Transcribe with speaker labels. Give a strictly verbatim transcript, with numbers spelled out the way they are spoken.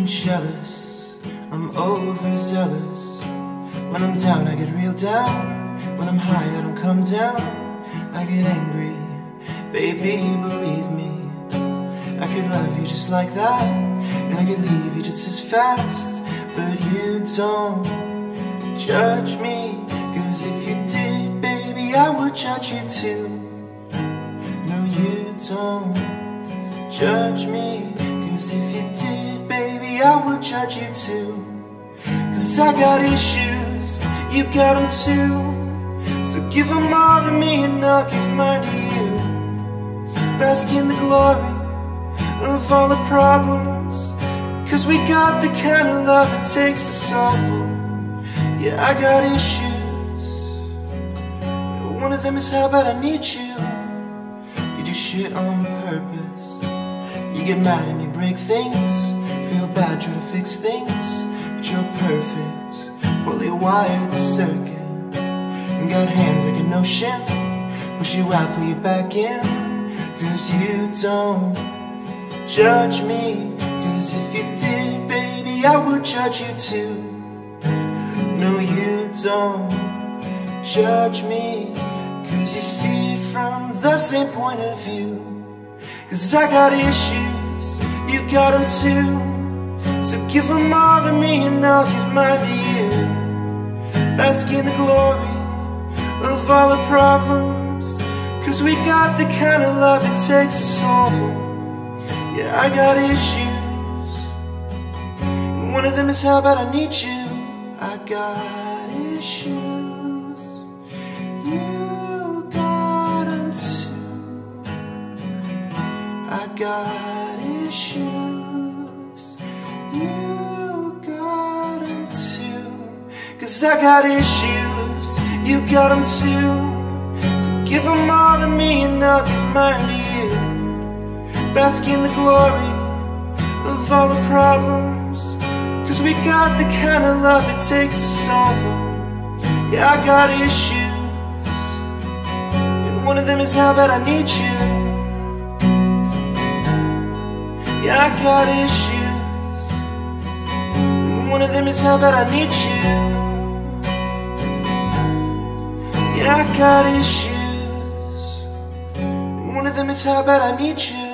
Speaker 1: getting jealous, I'm overzealous. When I'm down, I get real down. When I'm high, I don't come down. I get angry, baby, believe me. I could love you just like that, and I could leave you just as fast. But you don't judge me, cause if you did, baby, I would judge you too. No, you don't judge me, cause if you did, baby, I would judge you too. Cause I got issues, you got them too. So give them all to me and I'll give mine to you. Bask in the glory of all the problems, cause we got the kind of love it takes to solve them. Yeah, I got issues. One of them is how bad I need you. You do shit on purpose. You get mad at me, break things, feel bad, try to fix things. But you're perfect, poorly wired circuit. And got hands like an ocean, push you out, pull you back in. Cause you don't judge me, cause if you did, baby, I would judge you too. No, you don't judge me, cause you see it from the same point of view. Cause I got issues, you got them too. So give them all to me and I'll give mine to you. Bask in the glory of all the problems, cause we got the kind of love it takes to solve them. Yeah, I got issues, and one of them is how bad I need you. I got issues, you got them too. I got issues, you got them too. Cause I got issues, you got them too. So give them all to me and I'll give mine to you. Bask in the glory of all the problems, cause we got the kind of love it takes to solve them. Yeah, I got issues, and one of them is how bad I need you. Yeah, I got issues, and one of them is how bad I need you. Yeah, I got issues, and one of them is how bad I need you.